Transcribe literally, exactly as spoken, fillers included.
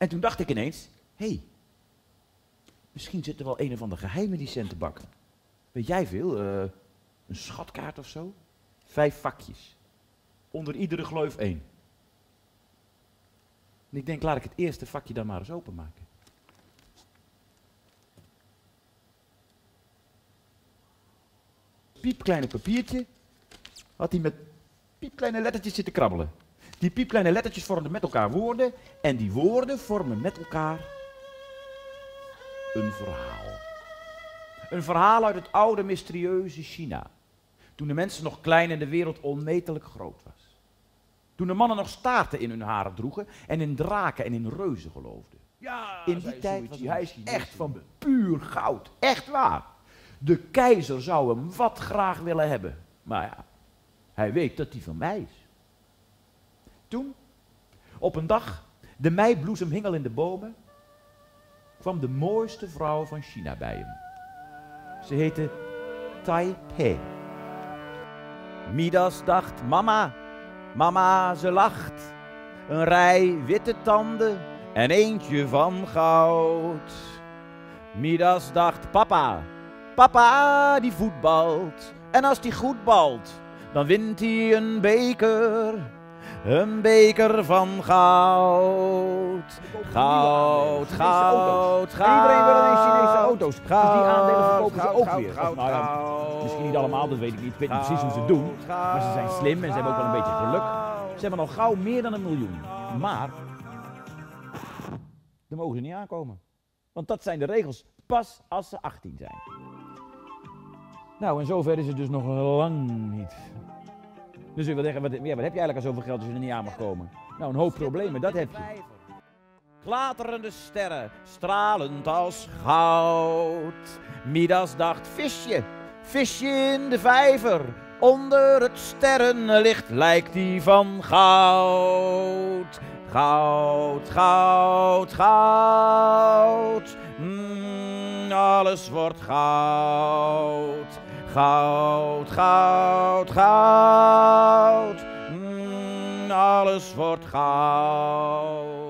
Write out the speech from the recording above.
En toen dacht ik ineens, hé, hey, misschien zit er wel een of ander geheim in die centenbak. Weet jij veel? Uh, een schatkaart of zo? Vijf vakjes. Onder iedere gleuf één. En ik denk, laat ik het eerste vakje dan maar eens openmaken. Piepkleine papiertje had hij met piepkleine lettertjes zitten krabbelen. Die piepkleine lettertjes vormden met elkaar woorden en die woorden vormen met elkaar een verhaal. Een verhaal uit het oude mysterieuze China. Toen de mensen nog klein en de wereld onmetelijk groot was. Toen de mannen nog staarten in hun haren droegen en in draken en in reuzen geloofden. Ja, in die tijd was hij echt van puur goud. Echt waar. De keizer zou hem wat graag willen hebben. Maar ja, hij weet dat hij van mij is. Toen, op een dag, de meibloesem hing al in de bomen, kwam de mooiste vrouw van China bij hem. Ze heette Taipei. Midas dacht, mama, mama, ze lacht. Een rij witte tanden en eentje van goud. Midas dacht, papa, papa die voetbalt. En als die goed balt, dan wint hij een beker. Een beker van goud. Goud, goud, goud. En iedereen wil ineens Chinese auto's. Dus die aandelen verkopen ze ook goud, weer. goud, Of nou ja, goud. misschien niet allemaal, dat weet ik niet. Ik weet niet precies hoe ze het doen. Maar ze zijn slim en ze hebben ook wel een beetje geluk. Ze hebben al gauw meer dan een miljoen. Maar, daar mogen ze niet aankomen. Want dat zijn de regels pas als ze achttien zijn. Nou, en zover is het dus nog lang niet. Dus ik wil zeggen, wat, ja, wat heb je eigenlijk al zoveel geld als je er niet aan mag komen? Nou, een hoop problemen, dat heb je. Klaterende sterren, stralend als goud. Midas dacht, visje, visje in de vijver. Onder het sterrenlicht lijkt die van goud. Goud, goud, goud. Mm, alles wordt goud. Goud, goud, goud. Mm, alles wordt goud.